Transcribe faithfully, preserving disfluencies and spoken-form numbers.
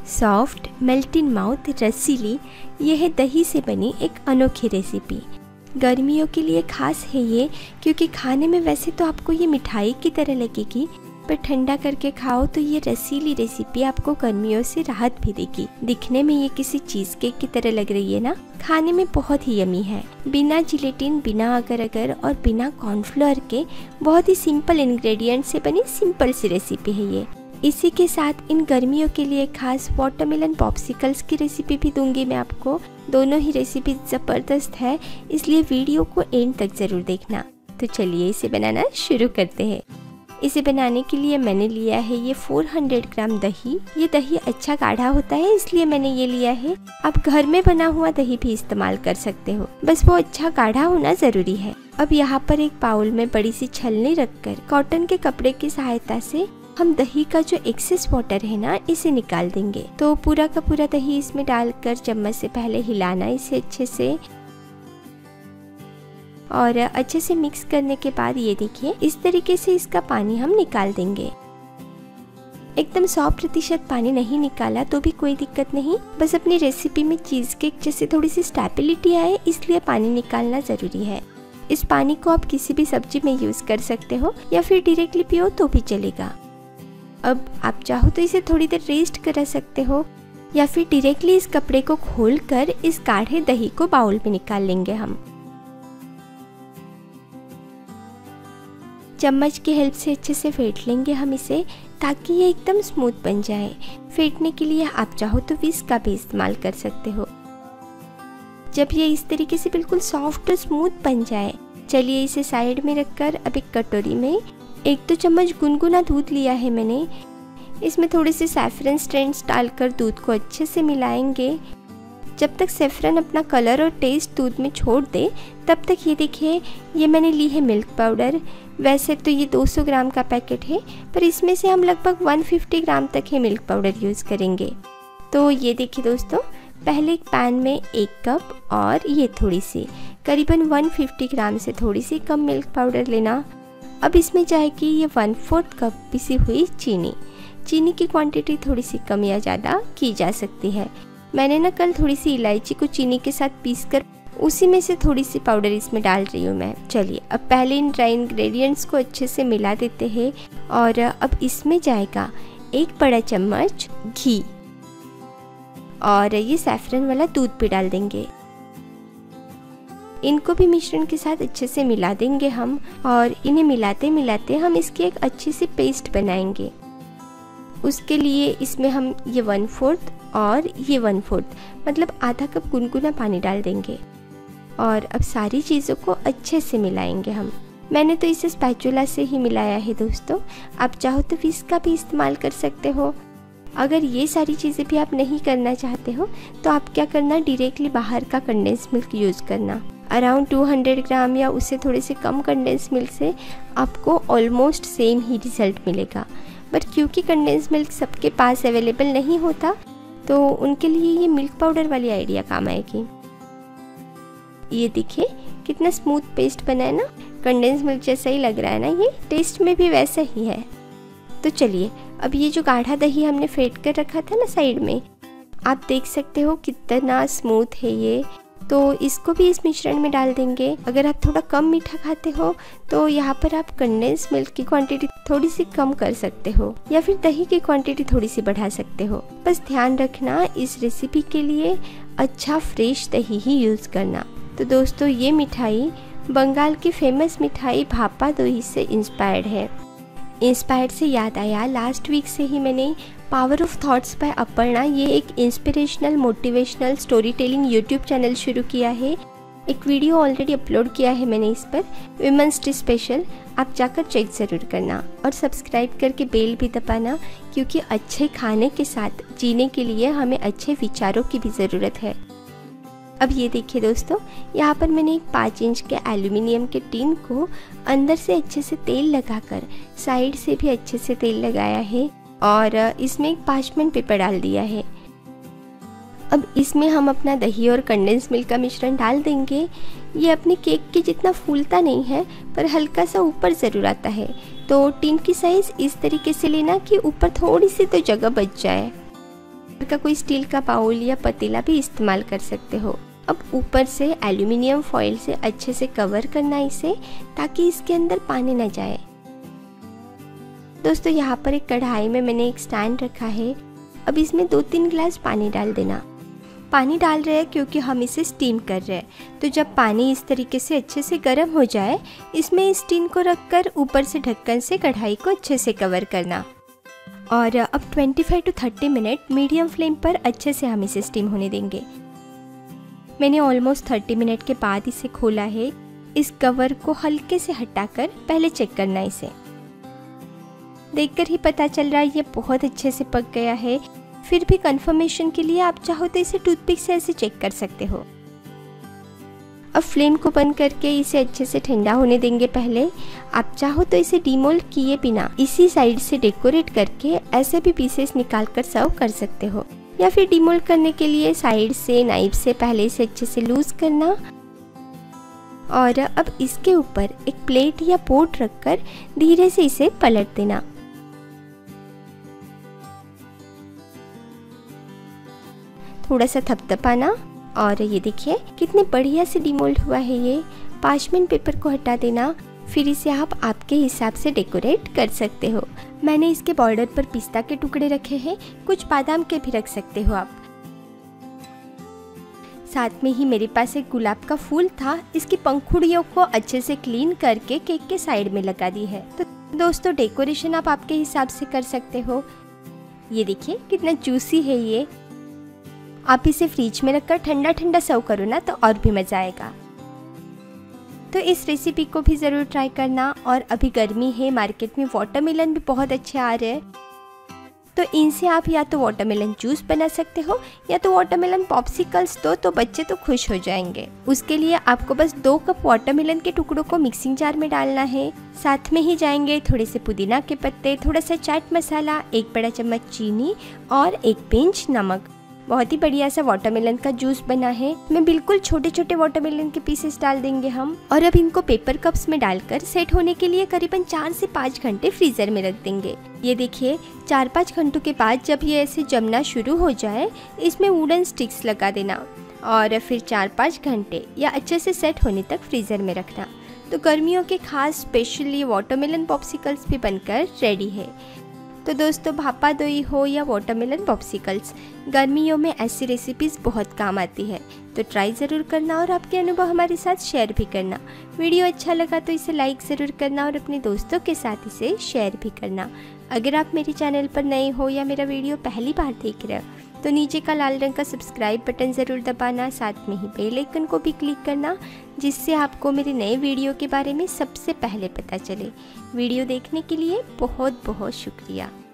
Soft melt in mouth रसीली यह है दही से बनी एक अनोखी रेसिपी। गर्मियों के लिए खास है ये, क्योंकि खाने में वैसे तो आपको ये मिठाई की तरह लगेगी, पर ठंडा करके खाओ तो ये रसीली रेसिपी आपको गर्मियों से राहत भी देगी। दिखने में ये किसी चीज केक की तरह लग रही है ना, खाने में बहुत ही यमी है। बिना जिलेटिन, बिना अगर अगर और बिना कॉर्नफ्लोर के बहुत ही सिंपल इंग्रेडिएंट से बनी सिंपल सी रेसिपी है ये। इसी के साथ इन गर्मियों के लिए खास वाटरमेलन पॉप्सिकल्स की रेसिपी भी दूंगी मैं आपको। दोनों ही रेसिपी ज़बरदस्त है, इसलिए वीडियो को एंड तक ज़रूर देखना। तो चलिए इसे बनाना शुरू करते हैं। इसे बनाने के लिए मैंने लिया है ये चार सौ ग्राम दही। ये दही अच्छा गाढ़ा होता है, इसलिए मैंने ये लिया है। आप घर में बना हुआ दही भी इस्तेमाल कर सकते हो, बस वो अच्छा गाढ़ा होना ज़रूरी है। अब यहाँ पर एक बाउल में बड़ी सी छलनी रखकर कॉटन के कपड़े की सहायता से हम दही का जो एक्सेस वाटर है ना, इसे निकाल देंगे। तो पूरा का पूरा दही इसमें डालकर चम्मच से पहले हिलाना इसे अच्छे से, और अच्छे से मिक्स करने के बाद ये देखिए इस तरीके से इसका पानी हम निकाल देंगे। एकदम सौ प्रतिशत पानी नहीं निकाला तो भी कोई दिक्कत नहीं, बस अपनी रेसिपी में चीज केक जैसे थोड़ी सी स्टेबिलिटी आए, इसलिए पानी निकालना जरूरी है। इस पानी को आप किसी भी सब्जी में यूज कर सकते हो या फिर डायरेक्टली पियो तो भी चलेगा। अब आप चाहो तो इसे थोड़ी देर रेस्ट करा सकते हो, या फिर डायरेक्टली इस कपड़े को खोलकर इस गाढ़े दही को बाउल में निकाल लेंगे हम। चम्मच की हेल्प से अच्छे से फेंट लेंगे हम इसे, ताकि ये एकदम स्मूथ बन जाए। फेंटने के लिए आप चाहो तो विस्क का भी इस्तेमाल कर सकते हो। जब ये इस तरीके से बिल्कुल सॉफ्ट और स्मूथ बन जाए, चलिए इसे साइड में रखकर अब एक कटोरी में एक दो चम्मच गुनगुना दूध लिया है मैंने। इसमें थोड़े से सैफरन स्ट्रेंड्स डालकर दूध को अच्छे से मिलाएंगे। जब तक सैफरन अपना कलर और टेस्ट दूध में छोड़ दे, तब तक ये देखिए ये मैंने ली है मिल्क पाउडर। वैसे तो ये दो सौ ग्राम का पैकेट है, पर इसमें से हम लगभग एक सौ पचास ग्राम तक ही मिल्क पाउडर यूज़ करेंगे। तो ये देखिए दोस्तों, पहले एक पैन में एक कप और ये थोड़ी सी करीबन एक सौ पचास ग्राम से थोड़ी सी कम मिल्क पाउडर लेना। अब इसमें जाएगी ये वन फोर्थ कप पिसी हुई चीनी। चीनी की क्वांटिटी थोड़ी सी कम या ज़्यादा की जा सकती है। मैंने ना कल थोड़ी सी इलायची को चीनी के साथ पीसकर उसी में से थोड़ी सी पाउडर इसमें डाल रही हूँ मैं। चलिए अब पहले इन ड्राई इंग्रेडिएंट्स को अच्छे से मिला देते हैं, और अब इसमें जाएगा एक बड़ा चम्मच घी, और ये सैफरन वाला दूध भी डाल देंगे। इनको भी मिश्रण के साथ अच्छे से मिला देंगे हम, और इन्हें मिलाते मिलाते हम इसकी एक अच्छी सी पेस्ट बनाएंगे। उसके लिए इसमें हम ये वन फोर्थ और ये वन फोर्थ मतलब आधा कप गुनगुना पानी डाल देंगे, और अब सारी चीज़ों को अच्छे से मिलाएंगे हम। मैंने तो इसे स्पैचुला से ही मिलाया है दोस्तों, आप चाहो तो विस्क का भी इस्तेमाल कर सकते हो। अगर ये सारी चीज़ें भी आप नहीं करना चाहते हो तो आप क्या करना, डायरेक्टली बाहर का कंडेंस मिल्क यूज़ करना। अराउंड दो सौ ग्राम या उससे थोड़े से कम कंडेंस मिल्क से आपको ऑलमोस्ट सेम ही रिजल्ट मिलेगा। बट क्योंकि कंडेंस मिल्क सबके पास अवेलेबल नहीं होता, तो उनके लिए ये मिल्क पाउडर वाली आइडिया काम आएगी। ये देखिए कितना स्मूथ पेस्ट बना है ना, कंडेंस मिल्क जैसा ही लग रहा है ना, ये टेस्ट में भी वैसा ही है। तो चलिए अब ये जो गाढ़ा दही हमने फेंट कर रखा था ना साइड में, आप देख सकते हो कितना स्मूथ है ये। तो इसको भी इस मिश्रण में डाल देंगे। अगर आप थोड़ा कम मीठा खाते हो तो यहाँ पर आप कंडेंस मिल्क की क्वांटिटी थोड़ी सी कम कर सकते हो, या फिर दही की क्वांटिटी थोड़ी सी बढ़ा सकते हो। बस ध्यान रखना इस रेसिपी के लिए अच्छा फ्रेश दही ही यूज़ करना। तो दोस्तों ये मिठाई बंगाल की फेमस मिठाई भापा दोही से इंस्पायर्ड है। इंस्पायर्ड से याद आया, लास्ट वीक से ही मैंने power of thoughts by Aparna, ये एक inspirational motivational story telling YouTube channel शुरू किया है। एक वीडियो ऑलरेडी अपलोड किया है मैंने इस पर, विमेंस डे स्पेशल। आप जाकर चेक ज़रूर करना और सब्सक्राइब करके बेल भी दबाना, क्योंकि अच्छे खाने के साथ जीने के लिए हमें अच्छे विचारों की भी ज़रूरत है। अब ये देखिए दोस्तों, यहाँ पर मैंने एक पाँच इंच के एल्यूमिनियम के टिन को अंदर से अच्छे से तेल लगाकर साइड से भी अच्छे से तेल लगाया है, और इसमें एक पार्चमेंट पेपर डाल दिया है। अब इसमें हम अपना दही और कंडेंस मिल्क का मिश्रण डाल देंगे। ये अपने केक के जितना फूलता नहीं है, पर हल्का सा ऊपर ज़रूर आता है। तो टिन की साइज़ इस तरीके से लेना कि ऊपर थोड़ी सी तो जगह बच जाए। का कोई स्टील का बाउल या पतीला भी इस्तेमाल कर सकते हो। अब ऊपर से एल्युमिनियम फॉइल से अच्छे से कवर करना इसे, ताकि इसके अंदर पानी न जाए। दोस्तों यहाँ पर एक कढ़ाई में मैंने एक स्टैंड रखा है। अब इसमें दो तीन गिलास पानी डाल देना। पानी डाल रहे हैं क्योंकि हम इसे स्टीम कर रहे हैं। तो जब पानी इस तरीके से अच्छे से गर्म हो जाए, इसमें इस टिन को रखकर ऊपर से ढक्कन से कढ़ाई को अच्छे से कवर करना। और अब पच्चीस टू तीस मिनट मीडियम फ्लेम पर अच्छे से हम इसे स्टीम होने देंगे। मैंने ऑलमोस्ट तीस मिनट के बाद इसे खोला है। इस कवर को हल्के से हटाकर पहले चेक करना इसे। देखकर ही पता चल रहा है ये बहुत अच्छे से पक गया है। फिर भी कंफर्मेशन के लिए आप चाहो तो इसे टूथपिक से ऐसे चेक कर सकते हो। अब फ्लेम को बंद करके इसे अच्छे से ठंडा होने देंगे। पहले आप चाहो तो इसे डीमोल्ड किए बिना इसी साइड से डेकोरेट करके ऐसे भी पीसेस निकाल कर सर्व कर सकते हो, या फिर डीमोल्ड करने के लिए साइड से नाइफ से पहले इसे अच्छे से लूज करना। और अब इसके ऊपर एक प्लेट या पोट रखकर धीरे से इसे पलट देना। थोड़ा सा थपथपाना और ये देखिए कितने बढ़िया से डीमोल्ड हुआ है ये। पार्चमेंट पेपर को हटा देना। फिर इसे आप आपके हिसाब से डेकोरेट कर सकते हो। मैंने इसके बॉर्डर पर पिस्ता के टुकड़े रखे हैं, कुछ बादाम के भी रख सकते हो आप। साथ में ही मेरे पास एक गुलाब का फूल था। इसकी पंखुड़ियों को अच्छे से क्लीन करके केक के साइड में लगा दी है। तो दोस्तों डेकोरेशन आप आपके हिसाब से कर सकते हो। ये देखिए कितना जूसी है ये। आप इसे फ्रिज में रखकर ठंडा ठंडा सर्व करो ना, तो और भी मज़ा आएगा। तो इस रेसिपी को भी ज़रूर ट्राई करना। और अभी गर्मी है, मार्केट में वाटरमेलन भी बहुत अच्छे आ रहे हैं। तो इनसे आप या तो वाटरमेलन जूस बना सकते हो, या तो वाटरमेलन पॉप्सिकल्स दो तो बच्चे तो खुश हो जाएंगे। उसके लिए आपको बस दो कप वाटरमेलन के टुकड़ों को मिक्सिंग जार में डालना है। साथ में ही जाएंगे थोड़े से पुदीना के पत्ते, थोड़ा सा चाट मसाला, एक बड़ा चम्मच चीनी और एक पिंच नमक। बहुत ही बढ़िया सा वाटरमेलन का जूस बना है। मैं बिल्कुल छोटे छोटे वाटरमेलन के पीसेस डाल देंगे हम। और अब इनको पेपर कप्स में डालकर सेट होने के लिए करीबन चार से पाँच घंटे फ्रीजर में रख देंगे। ये देखिए चार पाँच घंटों के बाद जब ये ऐसे जमना शुरू हो जाए, इसमें वुडन स्टिक्स लगा देना और फिर चार पाँच घंटे या अच्छे से सेट होने तक फ्रीजर में रखना। तो गर्मियों के खास स्पेशली वाटरमेलन पॉप्सिकल्स भी बनकर रेडी है। तो दोस्तों भापा दोई हो या वाटरमेलन पॉप्सिकल्स, गर्मियों में ऐसी रेसिपीज़ बहुत काम आती है। तो ट्राई ज़रूर करना और आपके अनुभव हमारे साथ शेयर भी करना। वीडियो अच्छा लगा तो इसे लाइक ज़रूर करना और अपने दोस्तों के साथ इसे शेयर भी करना। अगर आप मेरे चैनल पर नए हो या मेरा वीडियो पहली बार देख रहे हो तो नीचे का लाल रंग का सब्सक्राइब बटन ज़रूर दबाना। साथ में ही बेल आइकन को भी क्लिक करना, जिससे आपको मेरे नए वीडियो के बारे में सबसे पहले पता चले। वीडियो देखने के लिए बहुत बहुत शुक्रिया।